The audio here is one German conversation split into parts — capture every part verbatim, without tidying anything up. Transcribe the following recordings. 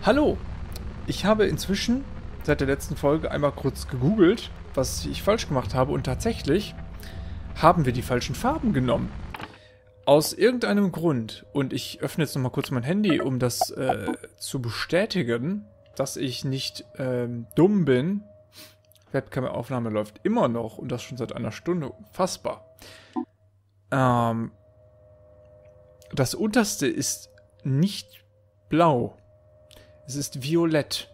Hallo! Ich habe inzwischen seit der letzten Folge einmal kurz gegoogelt, was ich falsch gemacht habe, und tatsächlich haben wir die falschen Farben genommen. Aus irgendeinem Grund, und ich öffne jetzt nochmal kurz mein Handy, um das äh, zu bestätigen, dass ich nicht ähm, dumm bin. Webcam-Aufnahme läuft immer noch und das schon seit einer Stunde. Unfassbar. Ähm, das unterste ist nicht blau. Es ist violett.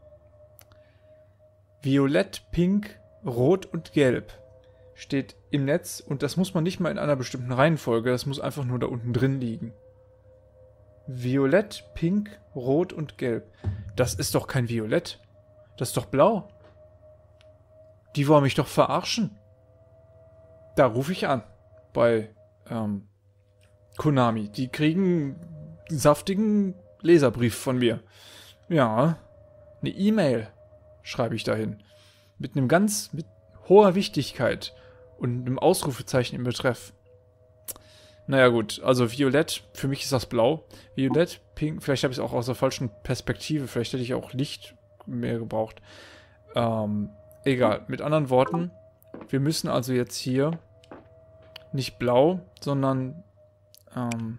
Violett, pink, rot und gelb steht im Netz, und das muss man nicht mal in einer bestimmten Reihenfolge, das muss einfach nur da unten drin liegen. Violett, pink, rot und gelb. Das ist doch kein Violett. Das ist doch blau. Die wollen mich doch verarschen. Da rufe ich an. Bei ähm, Konami. Die kriegen einen saftigen Leserbrief von mir. Ja, eine E-Mail schreibe ich dahin. Mit einem ganz, mit hoher Wichtigkeit und einem Ausrufezeichen im Betreff. Naja gut, also Violett, für mich ist das blau. Violett, pink, vielleicht habe ich es auch aus der falschen Perspektive, vielleicht hätte ich auch Licht mehr gebraucht. Ähm, egal, mit anderen Worten, wir müssen also jetzt hier nicht blau, sondern ähm,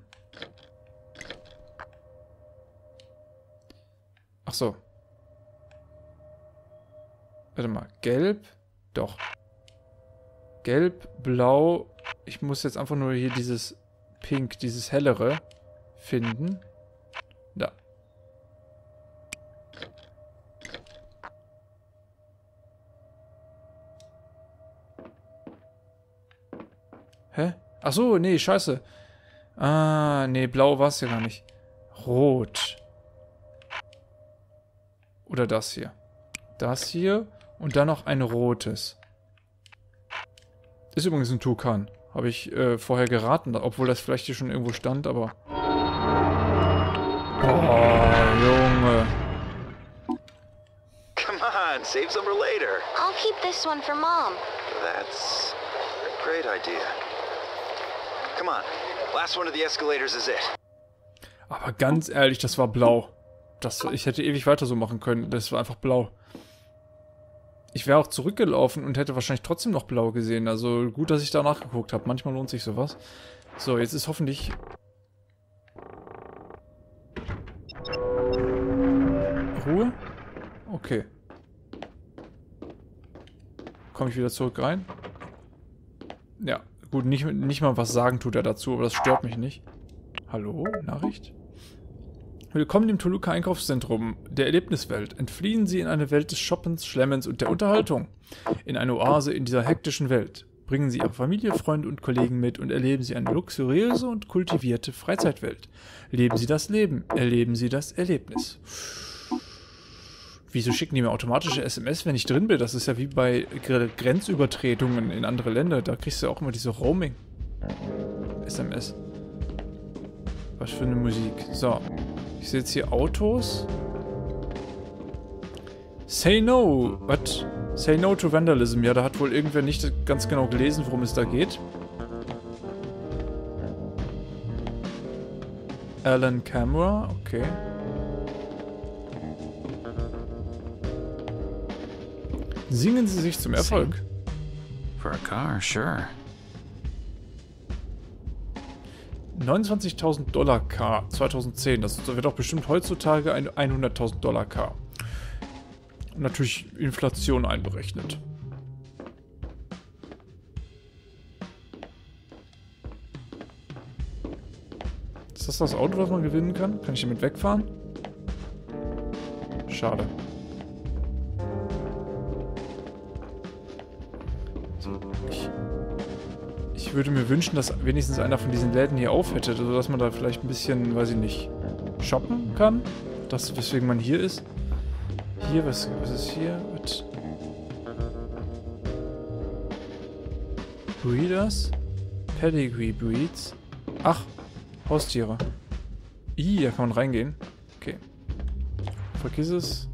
ach so. Warte mal, gelb? Doch. Gelb, blau. Ich muss jetzt einfach nur hier dieses Pink, dieses hellere finden. Da. Hä? Ach so, nee, scheiße. Ah, nee, blau war es ja gar nicht. Rot. Oder das hier. Das hier und dann noch ein rotes. Ist übrigens ein Tukan. Habe ich äh, vorher geraten, obwohl das vielleicht hier schon irgendwo stand, aber... Oh, Junge. Come on, save some for later. I'll keep this one for Mom. That's a great idea. Come on, last one of the escalators is it. Aber ganz ehrlich, das war blau. Das, ich hätte ewig weiter so machen können. Das war einfach blau. Ich wäre auch zurückgelaufen und hätte wahrscheinlich trotzdem noch blau gesehen. Also gut, dass ich da nachgeguckt habe. Manchmal lohnt sich sowas. So, jetzt ist hoffentlich... Ruhe? Okay. Komme ich wieder zurück rein? Ja, gut, nicht, nicht mal was sagen tut er dazu, aber das stört mich nicht. Hallo? Nachricht? Willkommen im Toluca Einkaufszentrum der Erlebniswelt. Entfliehen Sie in eine Welt des Shoppens, Schlemmens und der Unterhaltung. In eine Oase in dieser hektischen Welt. Bringen Sie Ihre Familie, Freunde und Kollegen mit und erleben Sie eine luxuriöse und kultivierte Freizeitwelt. Leben Sie das Leben. Erleben Sie das Erlebnis. Wieso schicken die mir automatische S M S, wenn ich drin bin? Das ist ja wie bei Grenzübertretungen in andere Länder. Da kriegst du auch immer diese Roaming-S M S. Was für eine Musik. So. Ich sehe jetzt hier Autos. Say no. What? Say no to vandalism. Ja, da hat wohl irgendwer nicht ganz genau gelesen, worum es da geht. Alan Camera. Okay. Singen Sie sich zum Erfolg. For a car, sure. neunundzwanzigtausend Dollar Car zweitausendzehn. Das wird doch bestimmt heutzutage ein hunderttausend Dollar Car. Natürlich Inflation einberechnet. Ist das das Auto, was man gewinnen kann? Kann ich damit wegfahren? Schade. Ich, ich würde mir wünschen, dass wenigstens einer von diesen Läden hier auf hätte, sodass man da vielleicht ein bisschen, weiß ich nicht, shoppen kann. Das, weswegen man hier ist. Hier, was, was ist hier? Mit Breeders? Pedigree Breeds. Ach, Haustiere. Ih, da kann man reingehen. Okay. Vergiss es.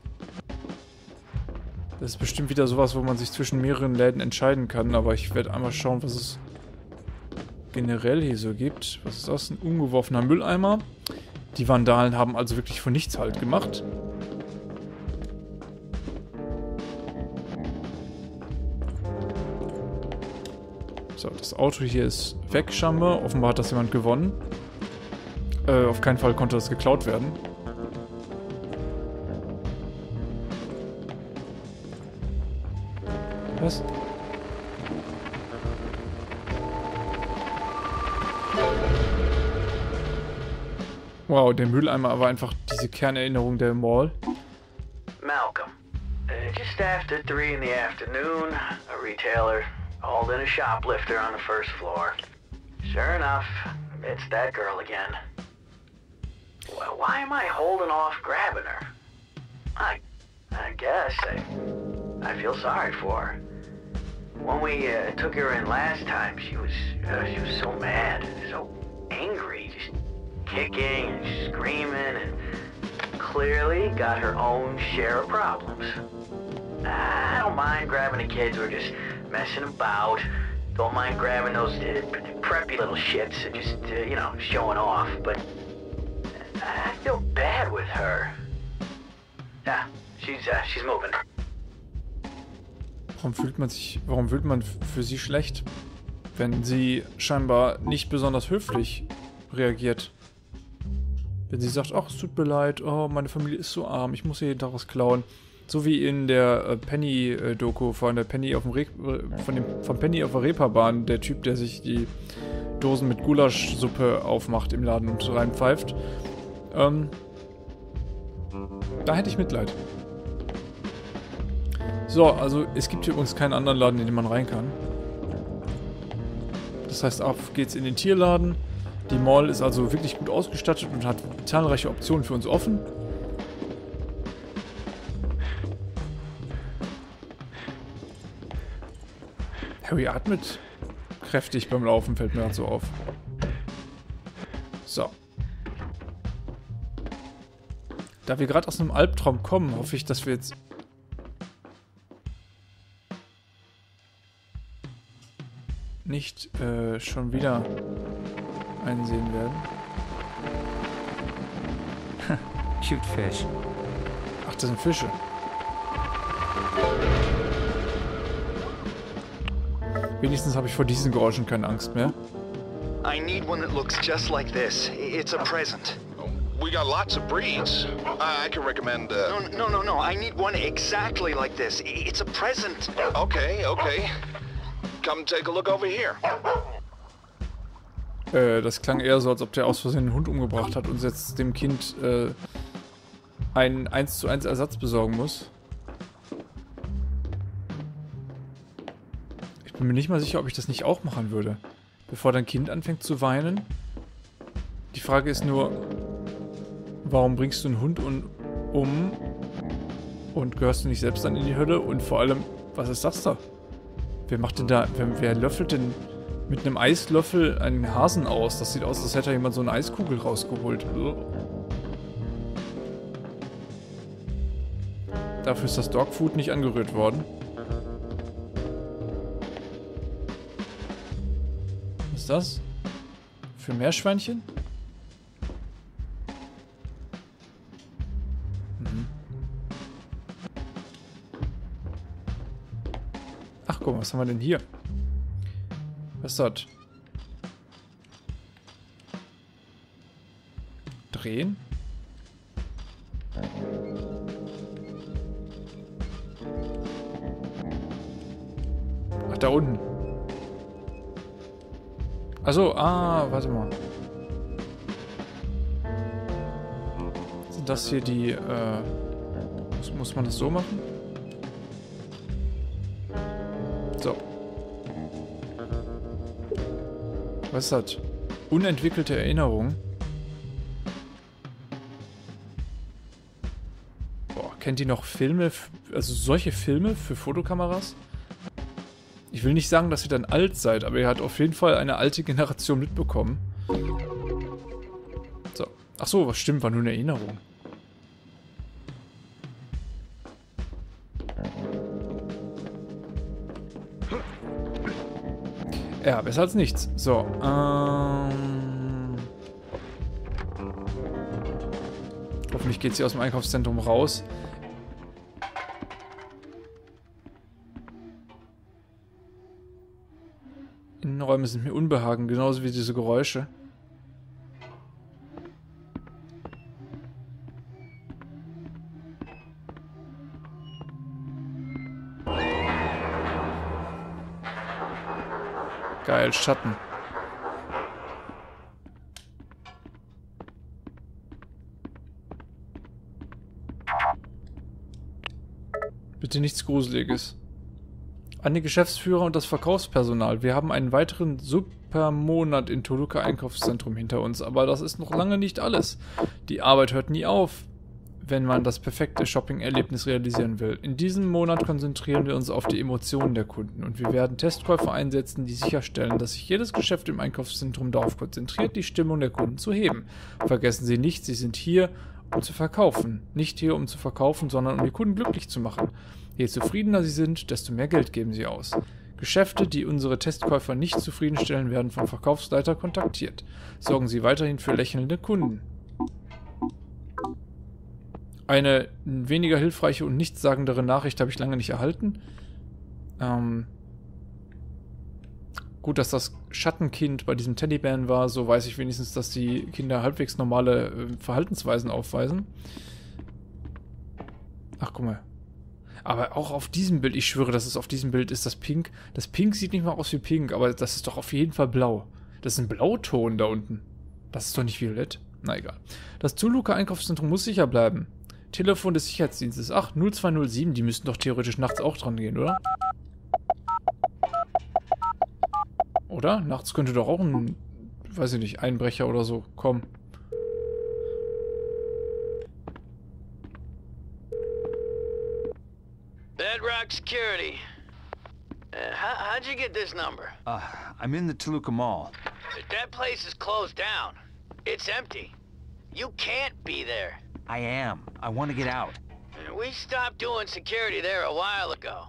Das ist bestimmt wieder sowas, wo man sich zwischen mehreren Läden entscheiden kann, aber ich werde einmal schauen, was es generell hier so gibt. Was ist das? Ein umgeworfener Mülleimer. Die Vandalen haben also wirklich von nichts Halt gemacht. So, das Auto hier ist weg, scheinbar. Offenbar hat das jemand gewonnen. Äh, auf keinen Fall konnte das geklaut werden. Was? Wow, der Mülleimer war einfach diese Kernerinnerung der Mall. Malcolm. Uh, just after three in the afternoon, a retailer hauled in a shoplifter on the first floor. Sure enough, it's that girl again. Well, why am I holding off grabbing her? I, I guess I, I feel sorry for her. When we uh, took her in last time, she was, uh, she was so mad, so angry, just kicking and screaming, and clearly got her own share of problems. I don't mind grabbing the kids who are just messing about. Don't mind grabbing those uh, preppy little shits and just, uh, you know, showing off. But I feel bad with her. Yeah, she's, uh, she's moving. Warum fühlt man sich, warum fühlt man für sie schlecht, wenn sie scheinbar nicht besonders höflich reagiert? Wenn sie sagt, ach, es tut mir leid, oh, meine Familie ist so arm, ich muss hier jeden Tag was klauen. So wie in der äh, Penny-Doku von der Penny auf dem Re von dem von Penny auf der Reeperbahn, der Typ, der sich die Dosen mit Gulaschsuppe aufmacht im Laden und reinpfeift. Ähm, da hätte ich Mitleid. So, also es gibt hier übrigens keinen anderen Laden, in den man rein kann. Das heißt, auf geht's in den Tierladen. Die Mall ist also wirklich gut ausgestattet und hat zahlreiche Optionen für uns offen. Harry atmet kräftig beim Laufen, fällt mir gerade so auf. So. Da wir gerade aus einem Albtraum kommen, hoffe ich, dass wir jetzt... nicht äh, schon wieder einsehen werden. Cute fish. Ach, das sind Fische. Wenigstens habe ich vor diesen Geräuschen keine Angst mehr. I need one that looks just like this. It's a present. We got lots of breeds. I, I can recommend. Uh... No, no, no, no. I need one exactly like this. It's a present. Okay, okay. Come take a look over here. Äh, das klang eher so, als ob der aus Versehen einen Hund umgebracht hat und jetzt dem Kind äh, einen eins zu eins Ersatz besorgen muss. Ich bin mir nicht mal sicher, ob ich das nicht auch machen würde, bevor dein Kind anfängt zu weinen. Die Frage ist nur, warum bringst du einen Hund un um und gehörst du nicht selbst dann in die Hölle? Und vor allem, was ist das da? Wer macht denn da, wer, wer löffelt denn mit einem Eislöffel einen Hasen aus? Das sieht aus, als hätte jemand so eine Eiskugel rausgeholt. Dafür ist das Dogfood nicht angerührt worden. Was ist das? Für Meerschweinchen? Mhm. Ach, guck mal, was haben wir denn hier? Was ist das? Drehen? Ach, da unten. Achso, ah, warte mal. Sind das hier die, äh... Muss, muss man das so machen? So. Was ist das? Unentwickelte Erinnerung. Boah, kennt ihr noch Filme, also solche Filme für Fotokameras? Ich will nicht sagen, dass ihr dann alt seid, aber ihr habt auf jeden Fall eine alte Generation mitbekommen. So. Ach so, was stimmt, war nur eine Erinnerung. Ja, besser als nichts. So, ähm... Hoffentlich geht sie aus dem Einkaufszentrum raus. Innenräume sind mir unbehagen, genauso wie diese Geräusche. Geil, Schatten. Bitte nichts Gruseliges. An die Geschäftsführer und das Verkaufspersonal. Wir haben einen weiteren super Monat in Toluca Einkaufszentrum hinter uns, aber das ist noch lange nicht alles. Die Arbeit hört nie auf, wenn man das perfekte Shopping-Erlebnis realisieren will. In diesem Monat konzentrieren wir uns auf die Emotionen der Kunden und wir werden Testkäufer einsetzen, die sicherstellen, dass sich jedes Geschäft im Einkaufszentrum darauf konzentriert, die Stimmung der Kunden zu heben. Vergessen Sie nicht, Sie sind hier, um zu verkaufen. Nicht hier, um zu verkaufen, sondern um die Kunden glücklich zu machen. Je zufriedener sie sind, desto mehr Geld geben sie aus. Geschäfte, die unsere Testkäufer nicht zufriedenstellen, werden vom Verkaufsleiter kontaktiert. Sorgen Sie weiterhin für lächelnde Kunden. Eine weniger hilfreiche und nichtssagendere Nachricht habe ich lange nicht erhalten. Ähm Gut, dass das Schattenkind bei diesem Teddybären war, so weiß ich wenigstens, dass die Kinder halbwegs normale äh, Verhaltensweisen aufweisen. Ach, guck mal. Aber auch auf diesem Bild, ich schwöre, dass es auf diesem Bild ist, das Pink. Das Pink sieht nicht mal aus wie Pink, aber das ist doch auf jeden Fall blau. Das ist ein Blauton da unten. Das ist doch nicht violett. Na egal. Das Toluca Einkaufszentrum muss sicher bleiben. Telefon des Sicherheitsdienstes. Ach, null zwei null sieben, die müssten doch theoretisch nachts auch dran gehen, oder? Oder? Nachts könnte doch auch ein, weiß ich nicht, Einbrecher oder so kommen. Bedrock Security. Uh, how, how'd you get this number? Uh, I'm in the Toluca Mall. That place is closed down. It's empty. You can't be there. I am. I want to get out. We stopped doing security there a while ago.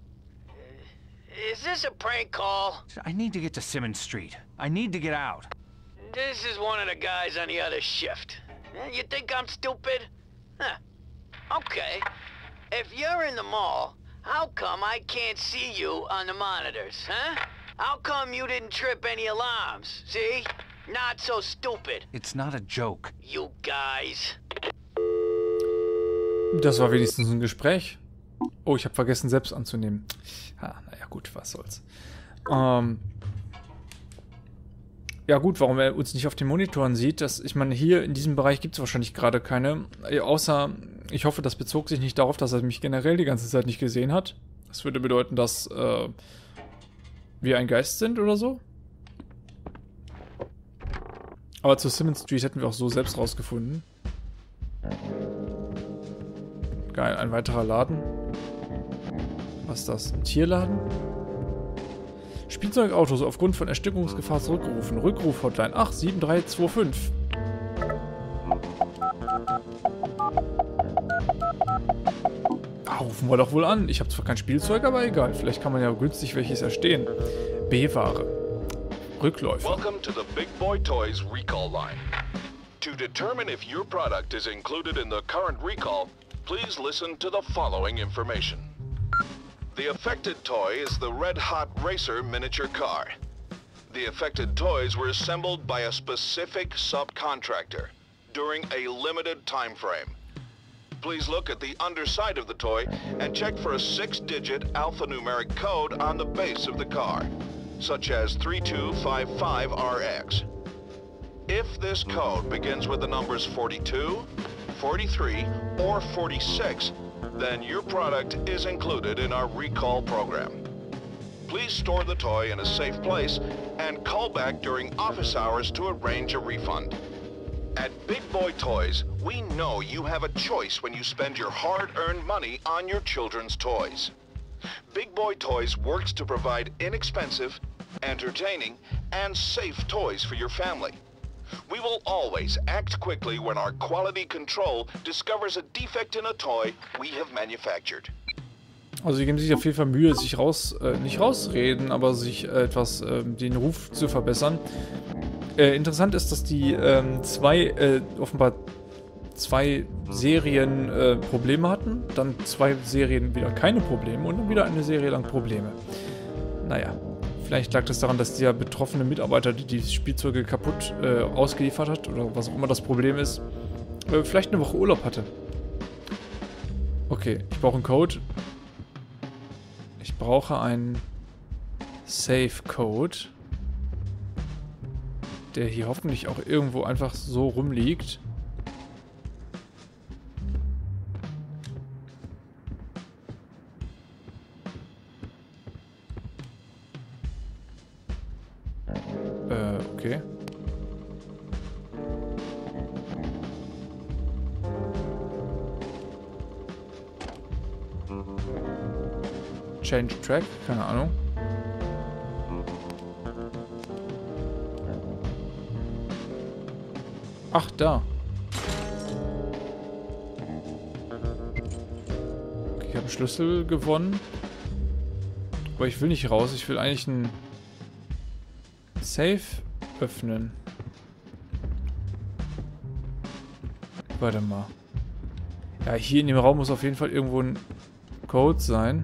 Is this a prank call? I need to get to Simmons Street. I need to get out. This is one of the guys on the other shift. You think I'm stupid? Huh. Okay. If you're in the mall, how come I can't see you on the monitors, huh? How come you didn't trip any alarms? See? Not so stupid. It's not a joke. You guys. Das war wenigstens ein Gespräch. Oh, ich habe vergessen, selbst anzunehmen. Ha, naja, gut, was soll's. Ähm ja gut, warum er uns nicht auf den Monitoren sieht, das, ich meine, hier in diesem Bereich gibt es wahrscheinlich gerade keine. Außer, ich hoffe, das bezog sich nicht darauf, dass er mich generell die ganze Zeit nicht gesehen hat. Das würde bedeuten, dass äh, wir ein Geist sind oder so. Aber zu Simmons Street hätten wir auch so selbst rausgefunden. Geil, ein weiterer Laden. Was ist das? Ein Tierladen? Spielzeugautos aufgrund von Erstickungsgefahr zurückgerufen. Rückruf-Hotline acht sieben drei zwei fünf. Ah, rufen wir doch wohl an. Ich habe zwar kein Spielzeug, aber egal. Vielleicht kann man ja günstig welches erstehen. B-Ware. Rückläufer. Welcome to the Big Boy Toys recall line. To determine if your product is included in the current recall, please listen to the following information. The affected toy is the Red Hot Racer miniature car. The affected toys were assembled by a specific subcontractor during a limited time frame. Please look at the underside of the toy and check for a six-digit alphanumeric code on the base of the car, such as three two five five R X. If this code begins with the numbers forty-two, forty-three, or forty-six, then your product is included in our recall program. Please store the toy in a safe place and call back during office hours to arrange a refund. At Big Boy Toys, we know you have a choice when you spend your hard-earned money on your children's toys. Big Boy Toys works to provide inexpensive, entertaining, and safe toys for your family. We will always act quickly when our quality control discovers a defect in a toy we have manufactured. Also sie geben sich auf jeden Fall Mühe, sich raus, äh, nicht rausreden, aber sich äh, etwas, äh, den Ruf zu verbessern. Äh, interessant ist, dass die ähm, zwei, äh, offenbar zwei Serien äh, Probleme hatten, dann zwei Serien wieder keine Probleme und dann wieder eine Serie lang Probleme. Naja, vielleicht lag das daran, dass der betroffene Mitarbeiter, die die Spielzeuge kaputt äh, ausgeliefert hat oder was auch immer das Problem ist, äh, vielleicht eine Woche Urlaub hatte. Okay, ich brauche einen Code. Ich brauche einen Safe-Code, der hier hoffentlich auch irgendwo einfach so rumliegt. Äh, okay. Change Track, keine Ahnung. Ach, da. Okay, ich habe einen Schlüssel gewonnen. Aber ich will nicht raus. Ich will eigentlich einen Safe öffnen. Warte mal. Ja, hier in dem Raum muss auf jeden Fall irgendwo ein Code sein.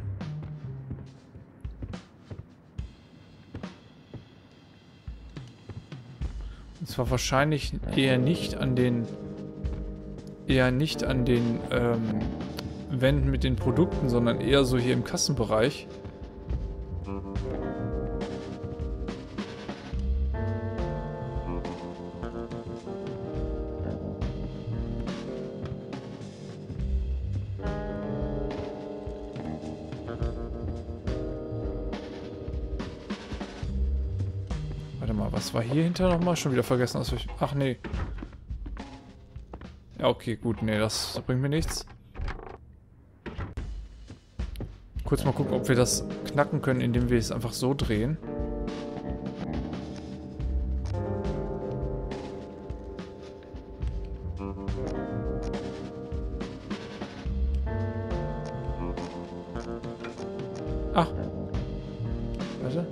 Und zwar wahrscheinlich eher nicht an den eher nicht an den ähm, Wänden mit den Produkten, sondern eher so hier im Kassenbereich. Warte mal, was war hier hinter nochmal? Schon wieder vergessen, was ich... Ach, nee. Ja, okay, gut. Nee, das, das bringt mir nichts. Kurz mal gucken, ob wir das knacken können, indem wir es einfach so drehen. Ach. Warte.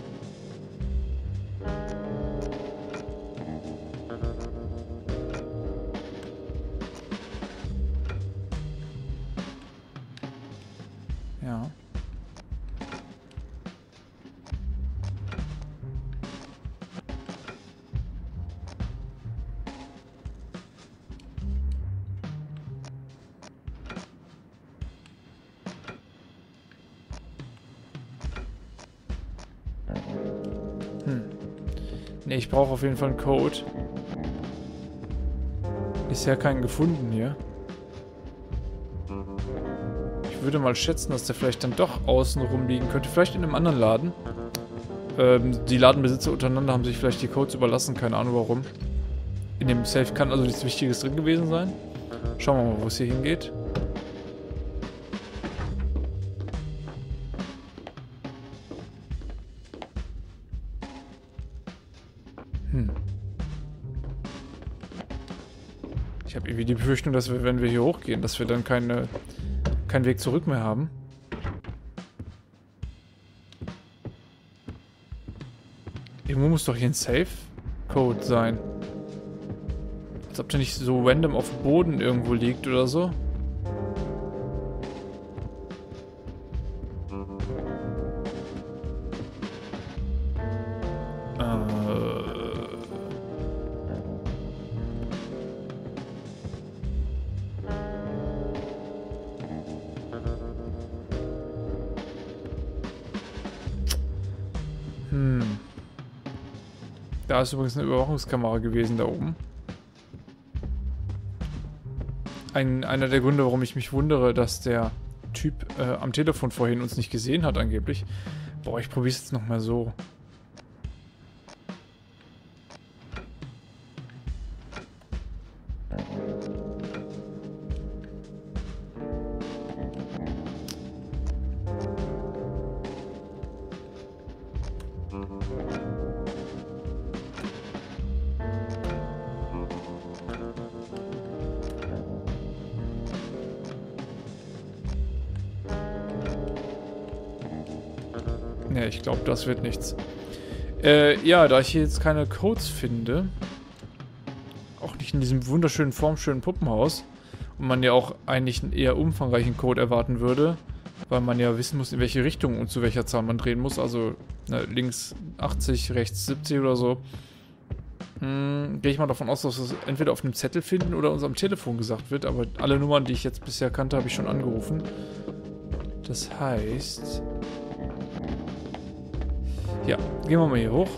Ja. Hm. Ne, ich brauche auf jeden Fall einen Code. Ist ja keinen gefunden hier. Ich würde mal schätzen, dass der vielleicht dann doch außen rumliegen könnte. Vielleicht in einem anderen Laden. Ähm, die Ladenbesitzer untereinander haben sich vielleicht die Codes überlassen. Keine Ahnung warum. In dem Safe kann also nichts Wichtiges drin gewesen sein. Schauen wir mal, wo es hier hingeht. Hm. Ich habe irgendwie die Befürchtung, dass wir, wenn wir hier hochgehen, dass wir dann keine... keinen Weg zurück mehr haben. Irgendwo muss doch hier ein Safe-Code sein. Als ob der nicht so random auf dem Boden irgendwo liegt oder so. Hm. Da ist übrigens eine Überwachungskamera gewesen da oben. Ein, einer der Gründe, warum ich mich wundere, dass der Typ äh, am Telefon vorhin uns nicht gesehen hat angeblich. Boah, ich probiere es jetzt nochmal so. Ne, ich glaube, das wird nichts. Äh, ja, da ich hier jetzt keine Codes finde, auch nicht in diesem wunderschönen, formschönen Puppenhaus. Und man ja auch eigentlich einen eher umfangreichen Code erwarten würde. Weil man ja wissen muss, in welche Richtung und zu welcher Zahl man drehen muss. Also ne, links achtzig, rechts siebzig oder so. Hm, gehe ich mal davon aus, dass wir es entweder auf einem Zettel finden oder uns am Telefon gesagt wird. Aber alle Nummern, die ich jetzt bisher kannte, habe ich schon angerufen. Das heißt... Ja, gehen wir mal hier hoch.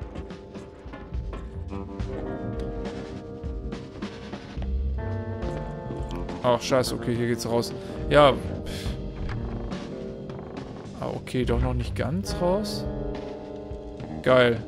Ach, scheiße, okay, hier geht's raus. Ja. Ah, okay, doch noch nicht ganz raus. Geil.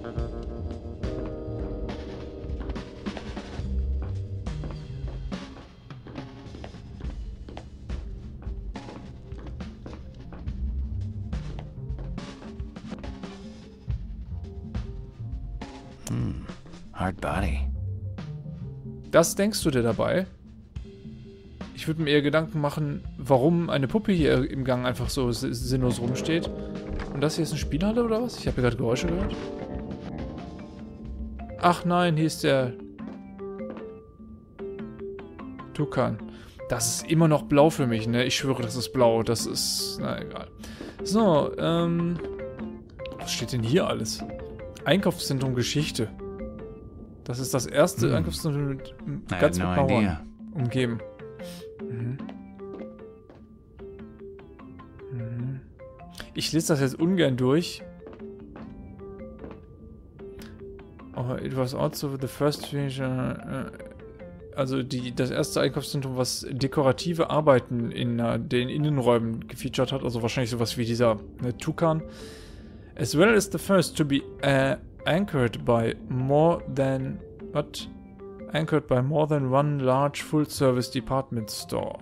Hm, hard body. Das denkst du dir dabei? Ich würde mir eher Gedanken machen, warum eine Puppe hier im Gang einfach so sinnlos rumsteht. Und das hier ist eine Spielhalle oder was? Ich habe hier gerade Geräusche gehört. Ach nein, hier ist der Tukan. Das ist immer noch blau für mich, ne? Ich schwöre, das ist blau. Das ist... Na, egal. So, ähm... was steht denn hier alles? Einkaufszentrum Geschichte. Das ist das erste hm. Einkaufszentrum mit ganz mit Bauern umgeben. Mhm. Mhm. Ich lese das jetzt ungern durch. Oh, it was also the first feature, uh, also die, das erste Einkaufszentrum, was dekorative Arbeiten in uh, den Innenräumen gefeatured hat, also wahrscheinlich sowas wie dieser ne, Tukan. As well as the first to be uh, anchored by more than what? Anchored by more than one large full-service department store.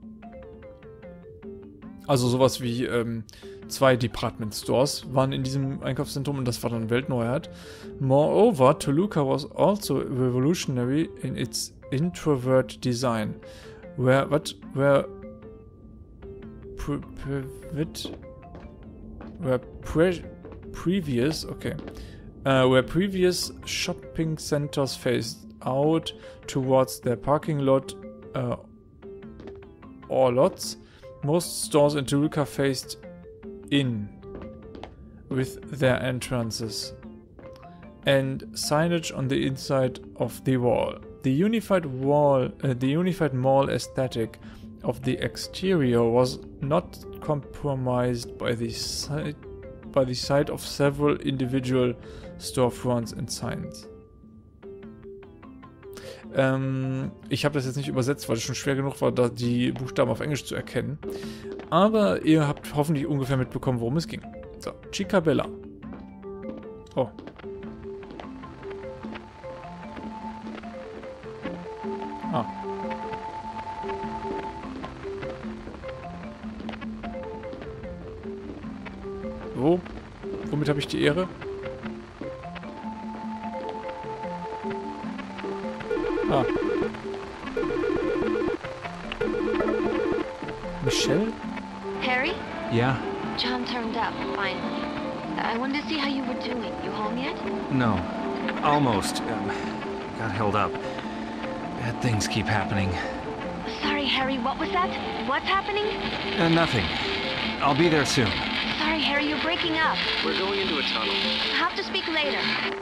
Also sowas wie ähm, zwei Department Stores waren in diesem Einkaufszentrum und das war dann Weltneuheit. Moreover, Toluca was also revolutionary in its introvert design, where what where pre, pre, where pre, previous okay uh, where previous shopping centers faced out towards their parking lot uh, or lots, most stores in Toluca faced in with their entrances and signage on the inside of the wall. The unified wall, uh, the unified mall aesthetic of the exterior was not compromised by the sight by the sight of several individual storefronts and signs. Ähm, ich habe das jetzt nicht übersetzt, weil es schon schwer genug war, da die Buchstaben auf Englisch zu erkennen. Aber ihr habt hoffentlich ungefähr mitbekommen, worum es ging. So, Chica Bella. Oh. Ah. Wo? Womit habe ich die Ehre? Ah. Michelle? Harry? Yeah? John turned up, finally. I wanted to see how you were doing. You home yet? No. Almost. Um, got held up. Bad things keep happening. Sorry, Harry, what was that? What's happening? Uh, nothing. I'll be there soon. Sorry, Harry, you're breaking up. We're going into a tunnel. Have to speak later.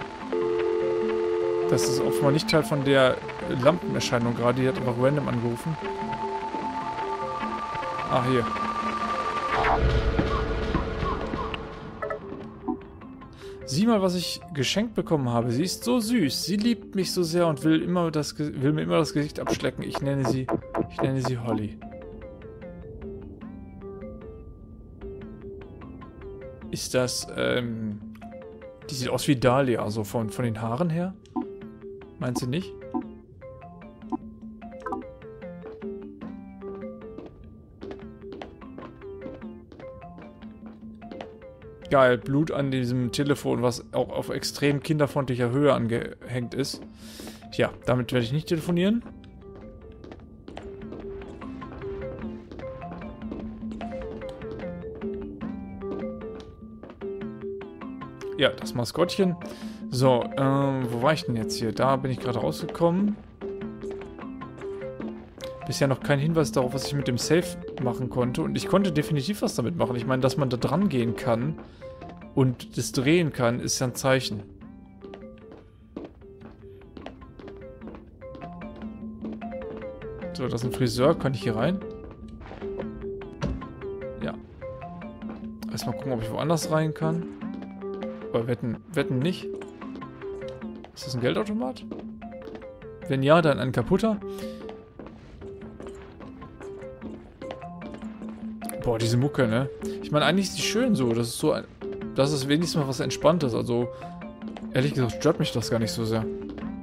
Das ist offenbar nicht Teil von der Lampenerscheinung gerade. Die hat einfach random angerufen. Ah, hier. Sieh mal, was ich geschenkt bekommen habe. Sie ist so süß. Sie liebt mich so sehr und will, immer das, will mir immer das Gesicht abschlecken. Ich nenne sie, ich nenne sie Holly. Ist das, ähm... die sieht aus wie Dahlia, also von, von den Haaren her. Meinst du nicht? Geil, Blut an diesem Telefon, was auch auf extrem kinderfreundlicher Höhe angehängt ist. Tja, damit werde ich nicht telefonieren. Ja, das Maskottchen. So, ähm, wo war ich denn jetzt hier? Da bin ich gerade rausgekommen. bisher noch kein Hinweis darauf, was ich mit dem Safe machen konnte. Und ich konnte definitiv was damit machen. Ich meine, dass man da dran gehen kann und das drehen kann, ist ja ein Zeichen. So, das ist ein Friseur. Kann ich hier rein? Ja. Erstmal gucken, ob ich woanders rein kann. Aber wetten, wetten nicht. Ist das ein Geldautomat? Wenn ja, dann ein kaputter. Boah, diese Mucke, ne? Ich meine, eigentlich ist die schön so. Das ist so ein, das ist wenigstens mal was Entspanntes. Also, ehrlich gesagt, stört mich das gar nicht so sehr.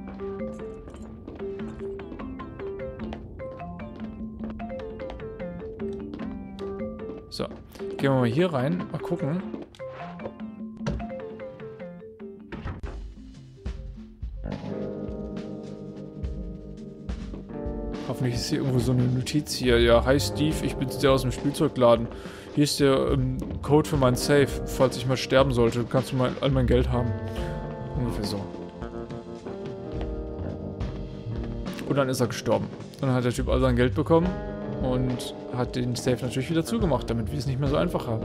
So, gehen wir mal hier rein. Mal gucken. Hoffentlich ist hier irgendwo so eine Notiz hier. Ja, hi Steve, ich bin's der aus dem Spielzeugladen. Hier ist der ähm, Code für mein Safe, falls ich mal sterben sollte. Kannst du mal all mein Geld haben. Ungefähr so. Und dann ist er gestorben. Dann hat der Typ all sein Geld bekommen und hat den Safe natürlich wieder zugemacht, damit wir es nicht mehr so einfach haben.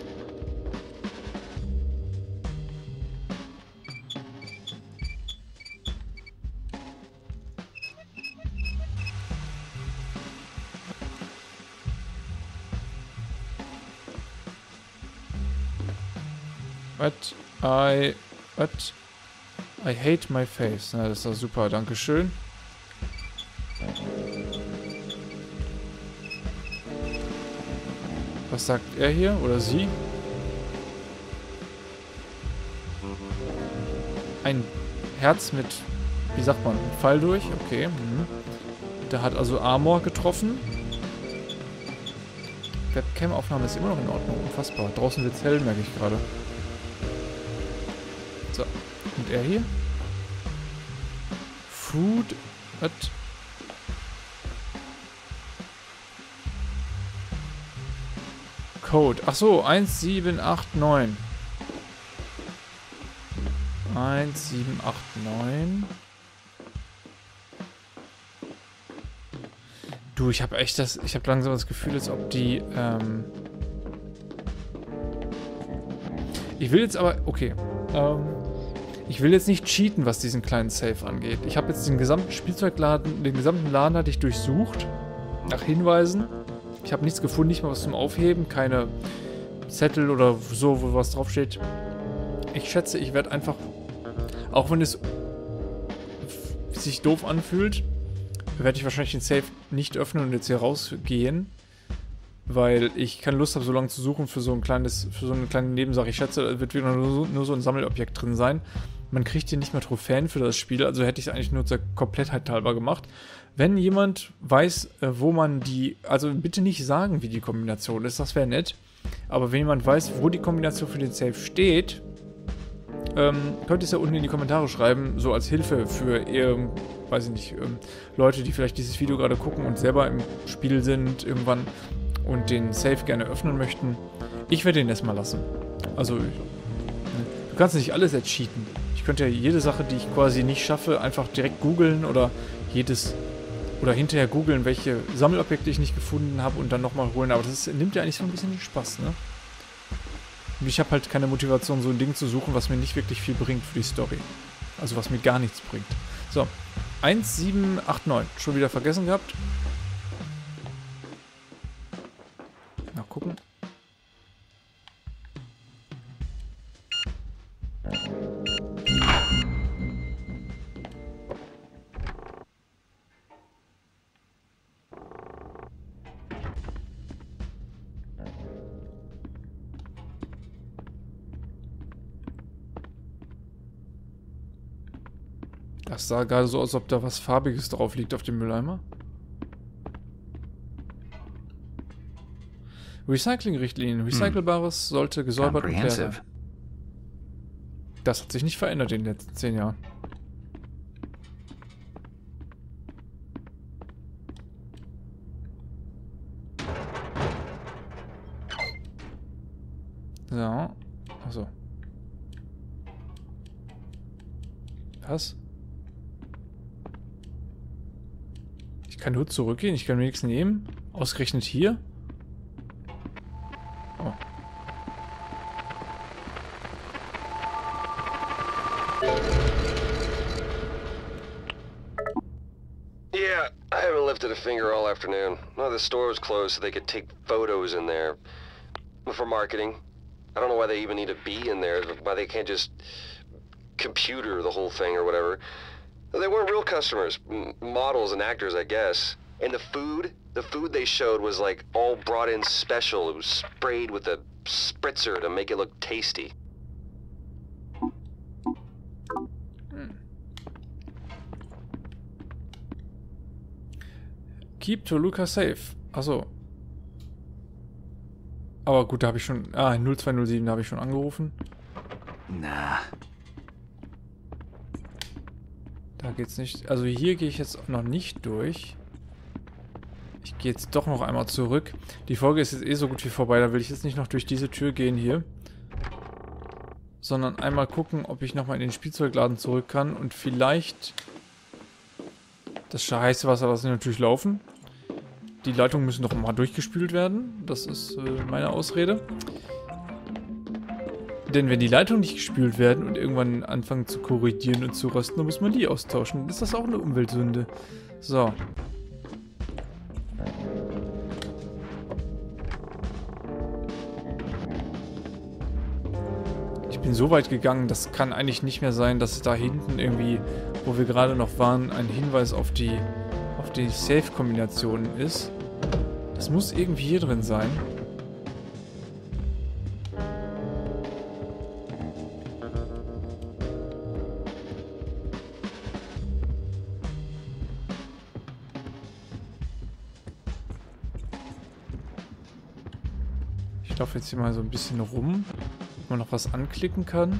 What? I... What? I hate my face. Na, das ist doch super. Dankeschön. Was sagt er hier? Oder sie? Ein Herz mit... Wie sagt man? Ein Pfeil durch? Okay. Mhm. Der hat also Armor getroffen. Webcam-Aufnahme ist immer noch in Ordnung. Unfassbar. Draußen wird's hell, merke ich gerade. So. Und er hier? Food. What? Code. Ach so, eins sieben acht neun. eins sieben acht neun. Du, ich habe echt das... Ich habe langsam das Gefühl, als ob die... Ähm ich will jetzt aber... Okay. Ähm... Ich will jetzt nicht cheaten, was diesen kleinen Safe angeht. Ich habe jetzt den gesamten Spielzeugladen, den gesamten Laden hatte ich durchsucht. Nach Hinweisen. Ich habe nichts gefunden, nicht mal was zum Aufheben. Keine Zettel oder so, wo was draufsteht. Ich schätze, ich werde einfach, auch wenn es sich doof anfühlt, werde ich wahrscheinlich den Safe nicht öffnen und jetzt hier rausgehen. Weil ich keine Lust habe, so lange zu suchen für so ein kleines, für so eine kleine Nebensache. Ich schätze, da wird wieder nur so, nur so ein Sammelobjekt drin sein. Man kriegt hier nicht mehr Trophäen für das Spiel, also hätte ich es eigentlich nur zur Komplettheit halber gemacht. Wenn jemand weiß, wo man die, also bitte nicht sagen, wie die Kombination ist, das wäre nett. Aber wenn jemand weiß, wo die Kombination für den Safe steht, ähm, könnt ihr es ja unten in die Kommentare schreiben, so als Hilfe für eher, weiß ich nicht, ähm, Leute, die vielleicht dieses Video gerade gucken und selber im Spiel sind irgendwann und den Safe gerne öffnen möchten. Ich werde den erstmal lassen. Also, du kannst nicht alles jetzt cheaten. Ich könnte ja jede Sache, die ich quasi nicht schaffe, einfach direkt googeln oder jedes oder hinterher googeln, welche Sammelobjekte ich nicht gefunden habe und dann nochmal holen. Aber das nimmt ja eigentlich so ein bisschen den Spaß, ne? Und ich habe halt keine Motivation, so ein Ding zu suchen, was mir nicht wirklich viel bringt für die Story. Also was mir gar nichts bringt. So, eins sieben acht neun. Schon wieder vergessen gehabt. Mal gucken. Das sah gerade so aus, als ob da was Farbiges drauf liegt auf dem Mülleimer. Recycling-Richtlinien. Recycelbares sollte gesäubert und leer sein. Das hat sich nicht verändert in den letzten zehn Jahren. So. Achso. Was? Ich kann nur zurückgehen, ich kann mir nichts nehmen. Ausgerechnet hier. Oh. Yeah, I haven't lifted a finger all afternoon. No, the store was closed so they could take photos in there. For marketing. I don't know why they even need to be in there, why they can't just computer the whole thing or whatever. They weren't real customers, M models and actors, I guess. And the food, the food they showed was like all brought in special. It was sprayed with a spritzer to make it look tasty. Keep Toluca safe. Achso. Aber gut, da habe ich schon... Ah, null zwei null sieben, da habe ich schon angerufen. Na. Da geht's nicht... Also hier gehe ich jetzt noch nicht durch. Ich gehe jetzt doch noch einmal zurück. Die Folge ist jetzt eh so gut wie vorbei. Da will ich jetzt nicht noch durch diese Tür gehen hier. Sondern einmal gucken, ob ich nochmal in den Spielzeugladen zurück kann. Und vielleicht... Das heiße Wasser lassen wir natürlich laufen. Die Leitungen müssen doch mal durchgespült werden. Das ist äh, meine Ausrede. Denn wenn die Leitungen nicht gespült werden und irgendwann anfangen zu korrigieren und zu rösten, dann muss man die austauschen. Dann ist das auch eine Umweltsünde. So. Ich bin so weit gegangen, das kann eigentlich nicht mehr sein, dass da hinten irgendwie, wo wir gerade noch waren, ein Hinweis auf die, auf die Safe-Kombinationen ist. Das muss irgendwie hier drin sein. Ich laufe jetzt hier mal so ein bisschen rum, ob man noch was anklicken kann.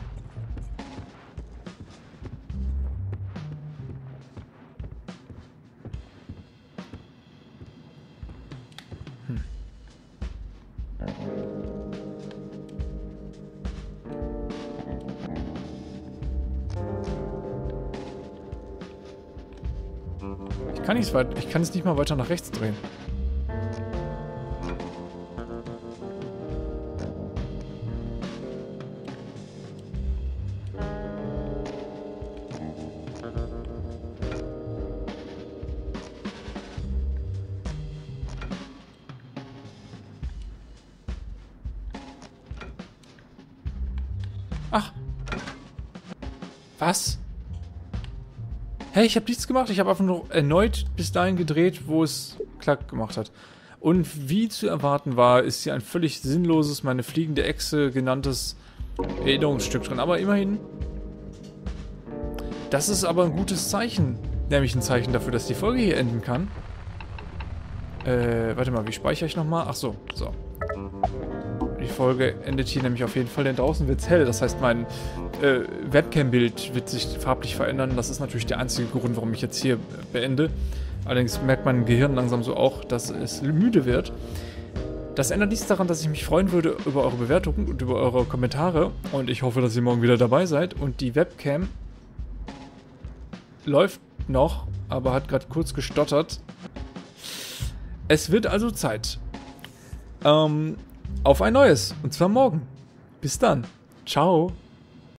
Hm. Ich kann nicht weit, ich kann es nicht mal weiter nach rechts drehen. Ach. Was? Hey, ich habe nichts gemacht. Ich habe einfach nur erneut bis dahin gedreht, wo es klack gemacht hat. Und wie zu erwarten war, ist hier ein völlig sinnloses, meine fliegende Echse genanntes Erinnerungsstück drin. Aber immerhin. Das ist aber ein gutes Zeichen. Nämlich ein Zeichen dafür, dass die Folge hier enden kann. Äh, warte mal, wie speichere ich nochmal? Ach so, so. Die Folge endet hier nämlich auf jeden Fall, denn draußen wird es hell. Das heißt, mein äh, Webcam-Bild wird sich farblich verändern. Das ist natürlich der einzige Grund, warum ich jetzt hier beende. Allerdings merkt mein Gehirn langsam so auch, dass es müde wird. Das ändert nichts daran, dass ich mich freuen würde über eure Bewertungen und über eure Kommentare. Und ich hoffe, dass ihr morgen wieder dabei seid. Und die Webcam läuft noch, aber hat gerade kurz gestottert. Es wird also Zeit. Ähm... Auf ein neues. Und zwar morgen. Bis dann. Ciao.